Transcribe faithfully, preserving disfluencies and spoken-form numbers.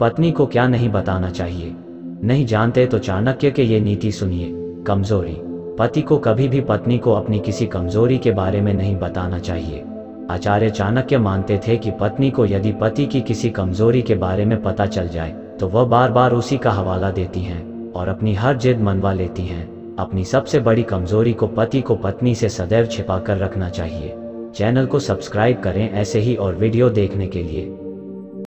पत्नी को क्या नहीं बताना चाहिए? नहीं जानते तो चाणक्य के ये नीति सुनिए। कमजोरी। पति को कभी भी पत्नी को अपनी किसी कमजोरी के बारे में नहीं बताना चाहिए। आचार्य चाणक्य मानते थे कि पत्नी को यदि पति की किसी कमजोरी के बारे में पता चल जाए तो वह बार बार उसी का हवाला देती हैं और अपनी हर जिद मनवा लेती हैं। अपनी सबसे बड़ी कमजोरी को पति को पत्नी से सदैव छिपा कर रखना चाहिए। चैनल को सब्सक्राइब करें ऐसे ही और वीडियो देखने के लिए।